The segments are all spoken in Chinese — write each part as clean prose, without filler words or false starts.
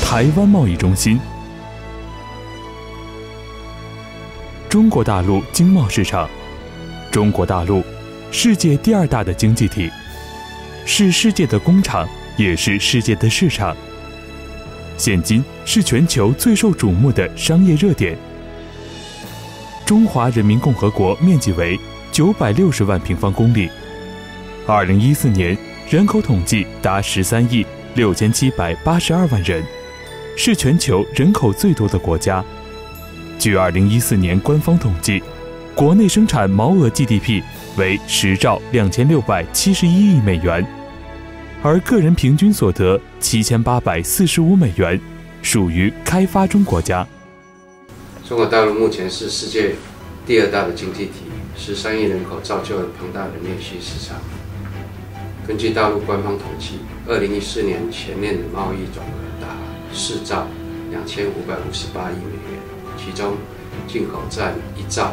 台湾贸易中心。中国大陆经贸市场，中国大陆，世界第2大的经济体，是世界的工厂，也是世界的市场。现今是全球最受瞩目的商业热点。中华人民共和国面积为960万平方公里，2014年人口统计达13亿6782万人，是全球人口最多的国家。据2014年官方统计，国内生产毛额 GDP 为10兆2671亿美元，而个人平均所得7845美元，属于开发中国家。 中国大陆目前是世界第2大的经济体，13亿人口造就了庞大的内需市场。根据大陆官方统计，2014年全年的贸易总额达4兆2558亿美元，其中进口占1兆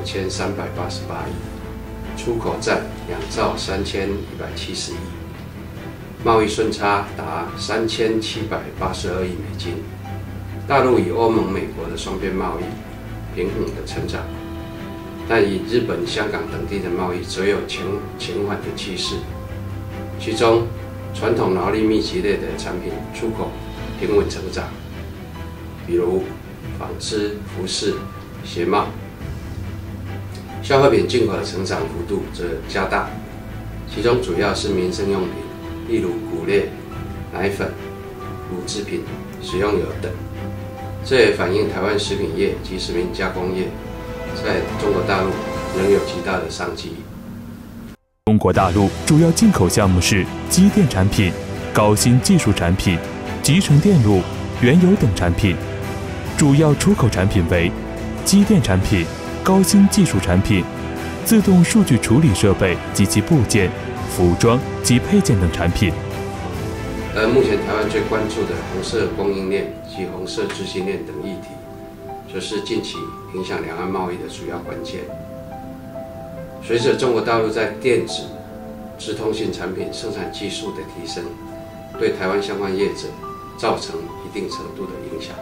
9388亿，出口占2兆3170亿，贸易顺差达3782亿美金。大陆与欧盟、美国的双边贸易平衡的成长，但与日本、香港等地的贸易则有减缓的趋势。其中，传统劳力密集类的产品出口平稳成长，比如纺织、服饰、鞋帽；消费品进口的成长幅度则加大，其中主要是民生用品，例如谷类、奶粉、乳制品、食用油等。这也反映台湾食品业及食品加工业在中国大陆仍有极大的商机。 中国大陆主要进口项目是机电产品、高新技术产品、集成电路、原油等产品；主要出口产品为机电产品、高新技术产品、自动数据处理设备及其部件、服装及配件等产品。 而目前台湾最关注的红色供应链及红色资讯链等议题，就是近期影响两岸贸易的主要关键。随着中国大陆在电子、资通信产品生产技术的提升，对台湾相关业者造成一定程度的影响。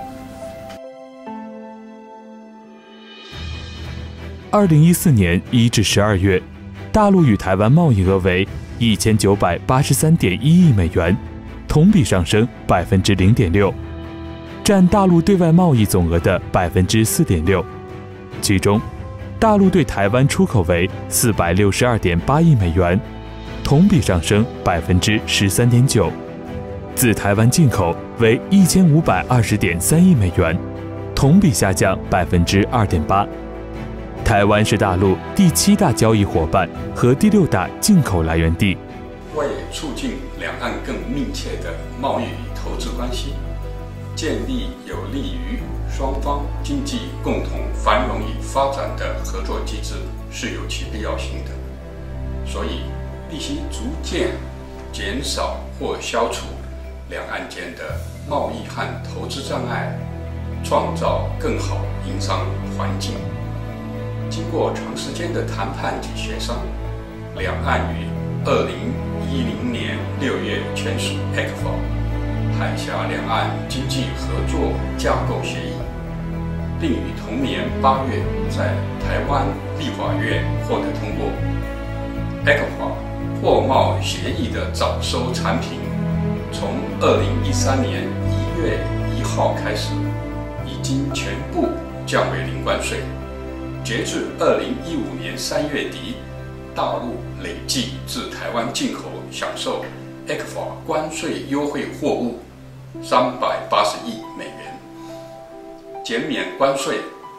2014年1至12月，大陆与台湾贸易额为1983.1亿美元，同比上升0.6%，占大陆对外贸易总额的4.6%。其中，大陆对台湾出口为462.8亿美元，同比上升13.9%；自台湾进口为1520.3亿美元，同比下降2.8%。台湾是大陆第7大交易伙伴和第6大进口来源地。 为促进两岸更密切的贸易与投资关系，建立有利于双方经济共同繁荣与发展的合作机制是有其必要性的，所以必须逐渐减少或消除两岸间的贸易和投资障碍，创造更好营商环境。经过长时间的谈判及协商，两岸于2010年6月签署 ECFA 海峡两岸经济合作架构协议，并于同年8月在台湾立法院获得通过。ECFA 货贸协议的早收产品，从2013年1月1号开始，已经全部降为零关税。截至2015年3月底，大陆累计自台湾进口享受 ECFA 关税优惠货物380亿美元，减免关税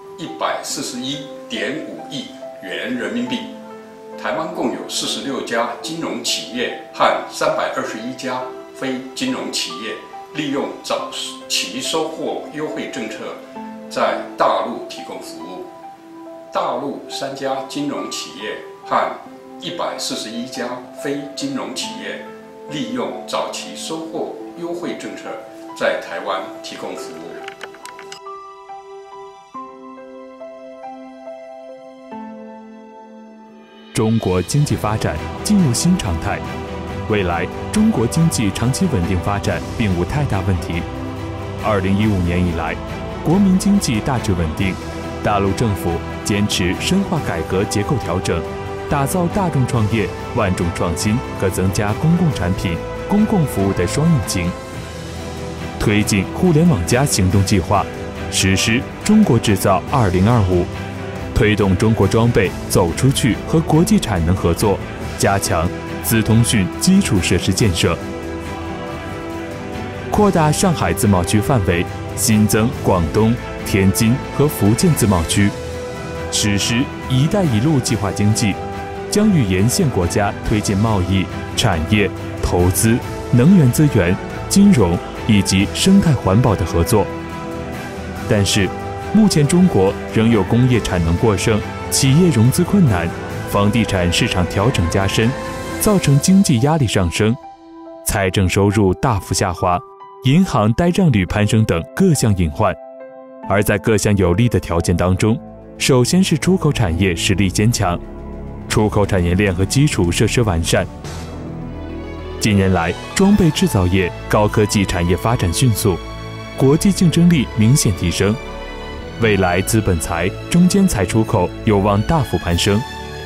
141.5亿元人民币。台湾共有46家金融企业和321家非金融企业利用早期收获优惠政策在大陆提供服务。大陆3家金融企业和141家非金融企业利用早期收获优惠政策在台湾提供服务。 中国经济发展进入新常态，未来中国经济长期稳定发展并无太大问题。 2015年以来，国民经济大致稳定，大陆政府坚持深化改革结构调整，打造大众创业、万众创新和增加公共产品、公共服务的双引擎，推进互联网+行动计划，实施中国制造2025，推动中国装备走出去和国际产能合作，加强资通讯基础设施建设，扩大上海自贸区范围，新增广东、天津和福建自贸区，实施“一带一路”计划经济，将与沿线国家推进贸易、产业、投资、能源资源、金融以及生态环保的合作。但是，目前中国仍有工业产能过剩、企业融资困难、房地产市场调整加深，造成经济压力上升，财政收入大幅下滑，银行呆账率攀升等各项隐患。而在各项有利的条件当中，首先是出口产业实力坚强，出口产业链和基础设施完善。近年来，装备制造业、高科技产业发展迅速，国际竞争力明显提升，未来资本财、中间财出口有望大幅攀升。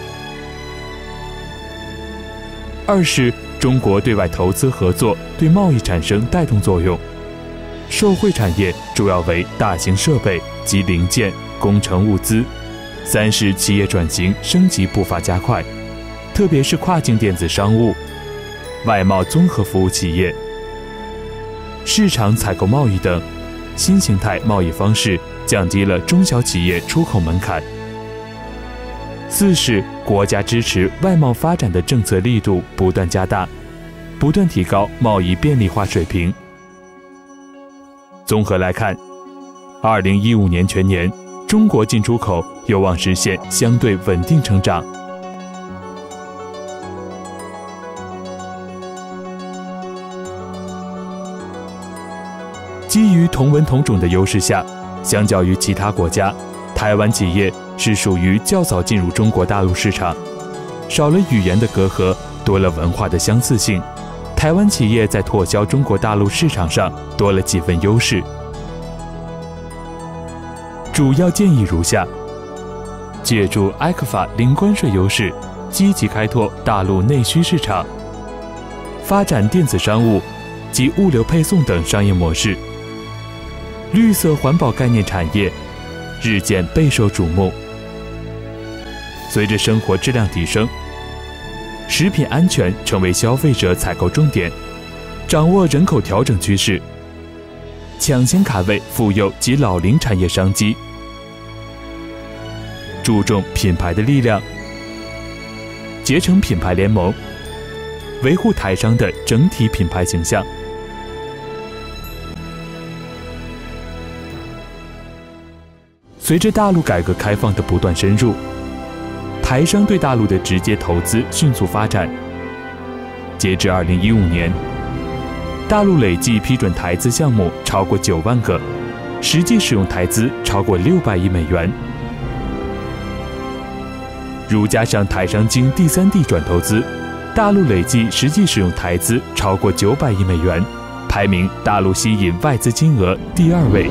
二是中国对外投资合作对贸易产生带动作用，受惠产业主要为大型设备及零件、工程物资。三是企业转型升级步伐加快，特别是跨境电子商务、外贸综合服务企业、市场采购贸易等新形态贸易方式，降低了中小企业出口门槛。四是国家支持外贸发展的政策力度不断加大，不断提高贸易便利化水平。综合来看，2015年全年，中国进出口有望实现相对稳定成长。基于同文同种的优势下，相较于其他国家，台湾企业是属于较早进入中国大陆市场，少了语言的隔阂，多了文化的相似性。台湾企业在拓销中国大陆市场上多了几分优势。主要建议如下：借助埃克法零关税优势，积极开拓大陆内需市场，发展电子商务及物流配送等商业模式。绿色环保概念产业日渐备受瞩目。随着生活质量提升，食品安全成为消费者采购重点，掌握人口调整趋势，抢先卡位妇幼及老龄产业商机，注重品牌的力量，结成品牌联盟，维护台商的整体品牌形象。随着大陆改革开放的不断深入，台商对大陆的直接投资迅速发展。截至2015年，大陆累计批准台资项目超过9万个，实际使用台资超过600亿美元。如加上台商经第三地转投资，大陆累计实际使用台资超过900亿美元，排名大陆吸引外资金额第2位。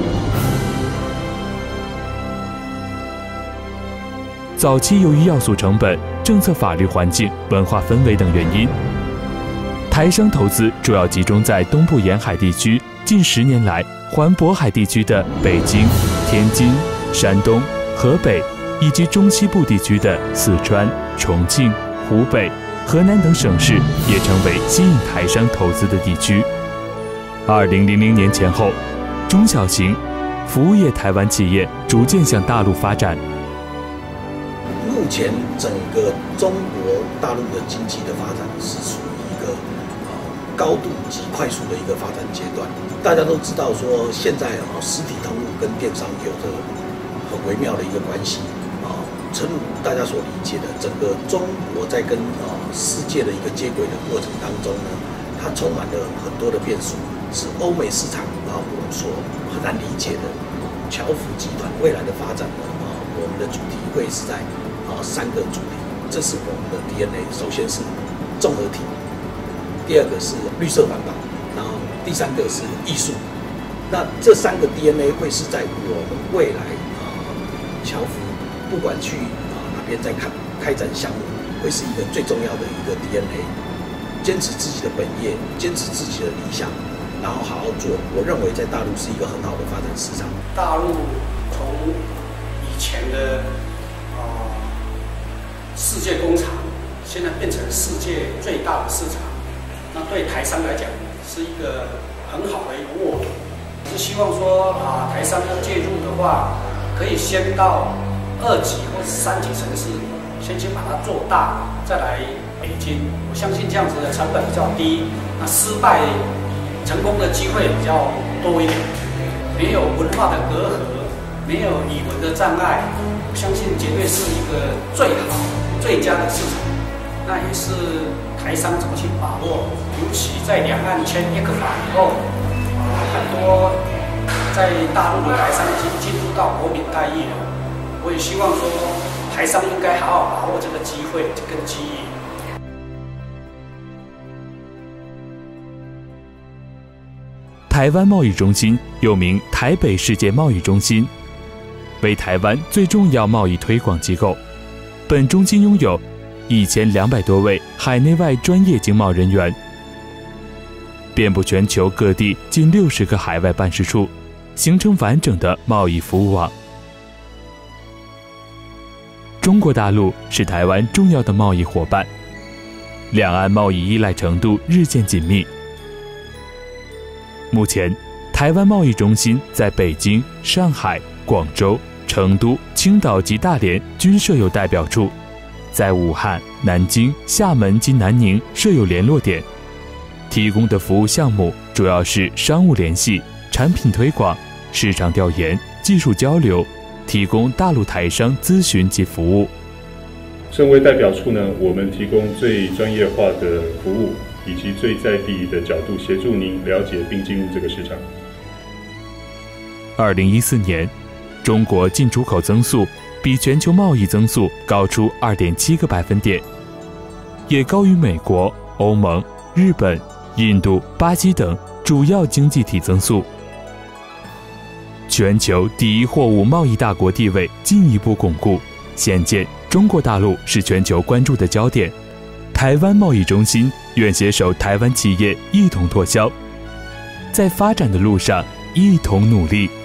早期由于要素成本、政策法律环境、文化氛围等原因，台商投资主要集中在东部沿海地区，近10年来，环渤海地区的北京、天津、山东、河北，以及中西部地区的四川、重庆、湖北、河南等省市，也成为吸引台商投资的地区。2000年前后，中小型服务业台湾企业逐渐向大陆发展。 目前整个中国大陆的经济的发展是属于一个高度及快速的一个发展阶段。大家都知道说，现在实体通路跟电商有着很微妙的一个关系诚如大家所理解的，整个中国在跟世界的一个接轨的过程当中呢，它充满了很多的变数，是欧美市场我们所很难理解的。侨服集团未来的发展呢，我们的主题会是在3个主题，这是我们的 DNA。首先是综合体，第2个是绿色环保，然后第3个是艺术， 那这3个 DNA 会是在我们未来侨服不管去哪边在开展项目，会是一个最重要的一个 DNA。坚持自己的本业，坚持自己的理想，然后好好做。我认为在大陆是一个很好的发展市场。 大陆从以前的世界工厂，现在变成世界最大的市场。那对台商来讲，是一个很好的一个沃土。是希望说台商要介入的话，可以先到2级或3级城市，先把它做大，再来北京。我相信这样子的成本比较低，那失败成功的机会比较多一点。没有文化的隔阂，没有语文的障碍，我相信绝对是一个最好、最佳的市场。那也是台商怎么去把握，尤其在两岸签1个法以后，很多在大陆的台商已经进入到国民待遇了。我也希望说，台商应该好好把握这个机会跟机遇。 台湾贸易中心又名台北世界贸易中心，为台湾最重要贸易推广机构。本中心拥有1200多位海内外专业经贸人员，遍布全球各地近60个海外办事处，形成完整的贸易服务网。中国大陆是台湾重要的贸易伙伴，两岸贸易依赖程度日渐紧密。目前，台湾贸易中心在北京、上海、广州、成都、青岛及大连均设有代表处，在武汉、南京、厦门及南宁设有联络点。提供的服务项目主要是商务联系、产品推广、市场调研、技术交流，提供大陆台商咨询及服务。 身为代表处呢，我们提供最专业化的服务，以及最在地的角度协助您了解并进入这个市场。 2014年，中国进出口增速比全球贸易增速高出2.7个百分点，也高于美国、欧盟、日本、印度、巴西等主要经济体增速。全球第一货物贸易大国地位进一步巩固，显见中国大陆是全球关注的焦点。台湾贸易中心愿携手台湾企业一同拓销，在发展的路上一同努力。